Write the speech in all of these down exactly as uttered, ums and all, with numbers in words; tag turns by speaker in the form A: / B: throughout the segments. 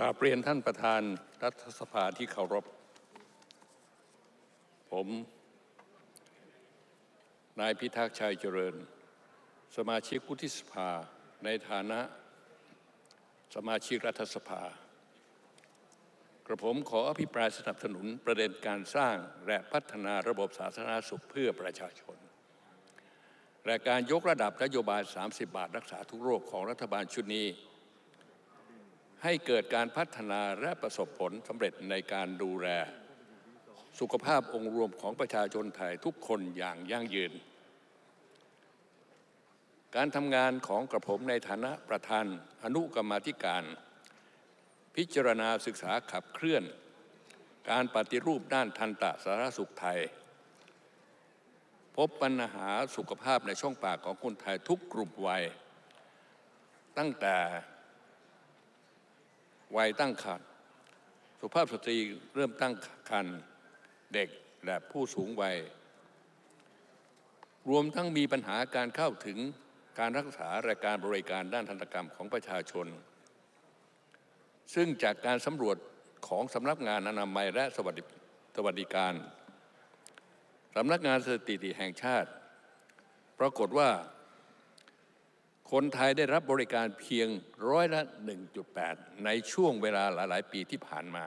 A: กราบเรียนท่านประธานรัฐสภาที่เคารพผมนายพิทักษ์ชัยเจริญสมาชิกวุฒิสภาในฐานะสมาชิกรัฐสภากระผมขออภิปรายสนับสนุนประเด็นการสร้างและพัฒนาระบบสาธารณสุขเพื่อประชาชนและการยกระดับนโยบายสามสิบบาทรักษาทุกโรคของรัฐบาลชุดนี้ให้เกิดการพัฒนาและประสบผลสำเร็จในการดูแลสุขภาพองค์รวมของประชาชนไทยทุกคนอย่างยั่งยืนการทำงานของกระผมในฐานะประธานอนุกรรมาธิการพิจารณาศึกษาขับเคลื่อนการปฏิรูปด้านทันตสาธารณสุขไทยพบปัญหาสุขภาพในช่องปากของคนไทยทุกกลุ่มวัยตั้งแต่วัยตั้งครรภ์สุภาพสตรีเริ่มตั้งครรภ์เด็กและผู้สูงวัยรวมทั้งมีปัญหาการเข้าถึงการรักษาและการบริการด้านทันตกรรมของประชาชนซึ่งจากการสำรวจของสำนักงานอนามัยและสวัสดิสวัสดิการสำนักงานสถิติแห่งชาติปรากฏว่าคนไทยได้รับบริการเพียงร้อยละ หนึ่งจุดแปด ในช่วงเวลาหลายๆปีที่ผ่านมา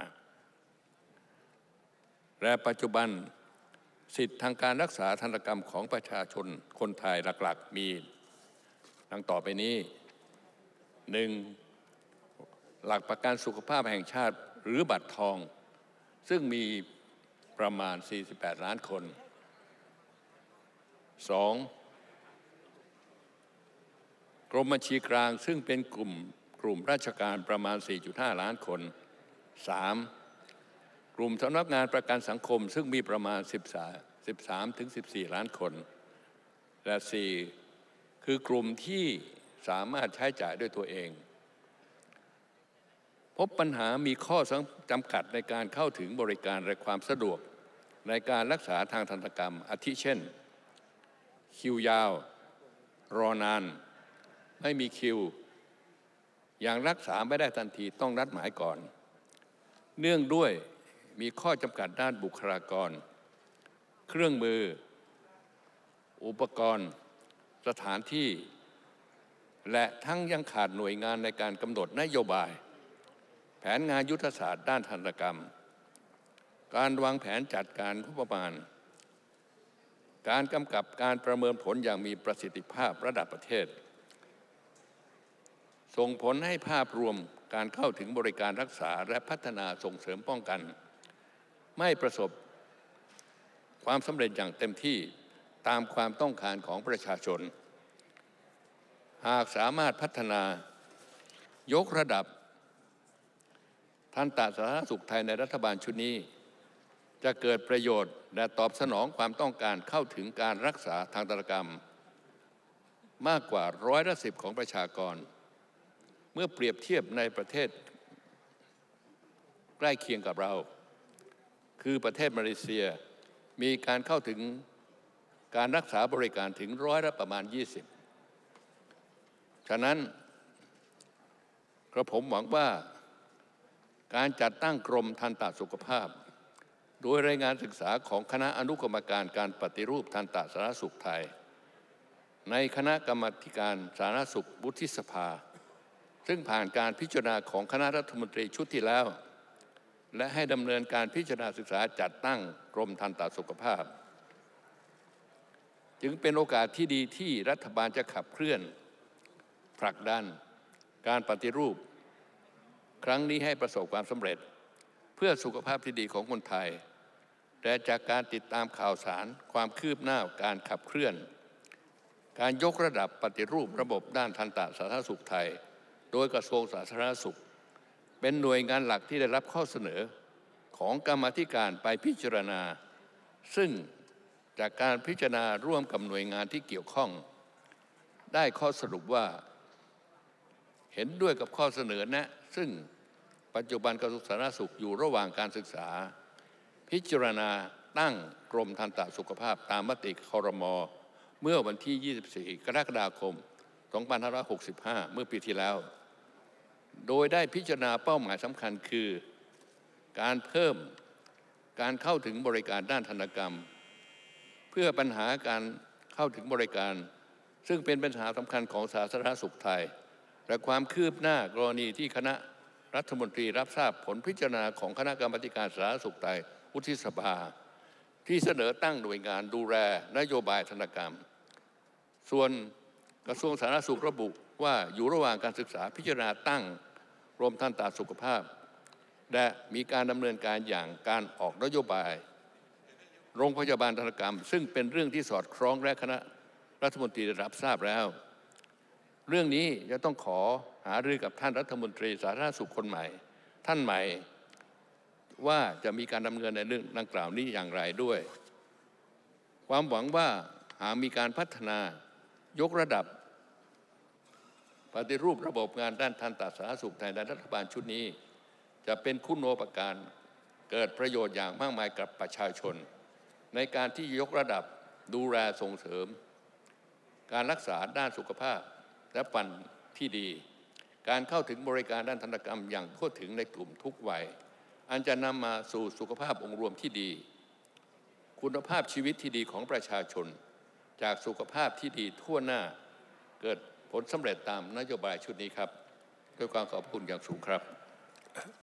A: และปัจจุบันสิทธิทางการรักษาทันตกรรมของประชาชนคนไทยหลักๆมีดังต่อไปนี้ หนึ่ง หลักประกันสุขภาพแห่งชาติหรือบัตรทองซึ่งมีประมาณสี่สิบแปดล้านคน สองกรมบัญชีกลางซึ่งเป็นกลุ่มกลุ่มราชการประมาณ สี่จุดห้า ล้านคน สาม กลุ่มสำนักงานประกันสังคมซึ่งมีประมาณ สิบสามถึงสิบสี่ ล้านคน และ สี่ คือกลุ่มที่สามารถใช้จ่ายด้วยตัวเองพบปัญหามีข้อจำกัดในการเข้าถึงบริการและความสะดวกในการรักษาทางทันตกรรมอาทิเช่นคิวยาวรอนานไม่มีคิวอย่างรักษาไม่ได้ทันทีต้องนัดหมายก่อนเนื่องด้วยมีข้อจำกัดด้านบุคลากรเครื่องมืออุปกรณ์สถานที่และทั้งยังขาดหน่วยงานในการกำหนดนโยบายแผนงานยุทธศาสตร์ด้านทันตกรรมการวางแผนจัดการงบประมาณการกำกับการประเมินผลอย่างมีประสิทธิภาพระดับประเทศส่งผลให้ภาพรวมการเข้าถึงบริการรักษาและพัฒนาส่งเสริมป้องกันไม่ประสบความสำเร็จอย่างเต็มที่ตามความต้องการของประชาชนหากสามารถพัฒนายกระดับทันตสาธารณสุขไทยในรัฐบาลชุดนี้จะเกิดประโยชน์และตอบสนองความต้องการเข้าถึงการรักษาทางทันตกรรมมากกว่าร้อยละสิบของประชากรเมื่อเปรียบเทียบในประเทศใกล้เคียงกับเราคือประเทศมาเลเซียมีการเข้าถึงการรักษาบริการถึงร้อยละประมาณยี่สิบฉะนั้นกระผมหวังว่าการจัดตั้งกรมทันตสุขภาพโดยรายงานศึกษาของคณะอนุกรรมการการปฏิรูปทันตสาธารณสุขไทยในคณะกรรมาการสาธารณสุขวุฒิสภาซึ่งผ่านการพิจารณาของคณะรัฐมนตรีชุดที่แล้วและให้ดำเนินการพิจารณาศึกษาจัดตั้งกรมทันตสุขภาพจึงเป็นโอกาสที่ดีที่รัฐบาลจะขับเคลื่อนผลักดันการปฏิรูปครั้งนี้ให้ประสบความสำเร็จเพื่อสุขภาพที่ดีของคนไทยและจากการติดตามข่าวสารความคืบหน้าการขับเคลื่อนการยกระดับปฏิรูประบบด้านทันตสาธารณสุขไทยโดยกระทรวงสาธารณสุขเป็นหน่วยงานหลักที่ได้รับข้อเสนอของกรรมาธิการไปพิจารณาซึ่งจากการพิจารณาร่วมกับหน่วยงานที่เกี่ยวข้องได้ข้อสรุปว่าเห็นด้วยกับข้อเสนอแนะซึ่งปัจจุบันกระทรวงสาธารณสุขอยู่ระหว่างการศึกษาพิจารณาตั้งกรมทันตสุขภาพตามมติครม.เมื่อวันที่ยี่สิบสี่กรกฎาคมสองพันห้าร้อยหกสิบห้าเมื่อปีที่แล้วโดยได้พิจารณาเป้าหมายสำคัญคือการเพิ่มการเข้าถึงบริการด้านธนกรรมเพื่อปัญหาการเข้าถึงบริการซึ่งเป็นปัญหาสำคัญของสาธารณสุขไทยและความคืบหน้ากรณีที่คณะรัฐมนตรีรับทราบผลพิจารณาของคณะกรรมาการสาธารณสุขไทยวุฒิสภาที่เสนอตั้งหน่วยงานดูแลนโยบายธนกรรมส่วนกระทรวงสาธารณสุขระบุว่าอยู่ระหว่างการศึกษาพิจารณาตั้งกรมทันตสุขภาพและมีการดำเนินการอย่างการออกนโยบายโรงพยาบาลธนกรรมซึ่งเป็นเรื่องที่สอดคล้องและคณะรัฐมนตรีได้รับทราบแล้วเรื่องนี้จะต้องขอหารือกับท่านรัฐมนตรีสาธารณสุขคนใหม่ท่านใหม่ว่าจะมีการดำเนินในเรื่องดังกล่าวนี้อย่างไรด้วยความหวังว่าหากมีการพัฒนายกระดับปฏิรูประบบงานด้านทันตสาธารณสุขในรัฐบาลชุดนี้จะเป็นคุณูปการเกิดประโยชน์อย่างมากมายกับประชาชนในการที่ยกระดับดูแลส่งเสริมการรักษาด้านสุขภาพและฟันที่ดีการเข้าถึงบริการด้านทันตกรรมอย่างทั่วถึงในกลุ่มทุกวัยอันจะนำมาสู่สุขภาพองค์รวมที่ดีคุณภาพชีวิตที่ดีของประชาชนจากสุขภาพที่ดีทั่วหน้าเกิดผลสำเร็จตามนโยบายชุดนี้ครับด้วยความขอบคุณอย่างสูงครับ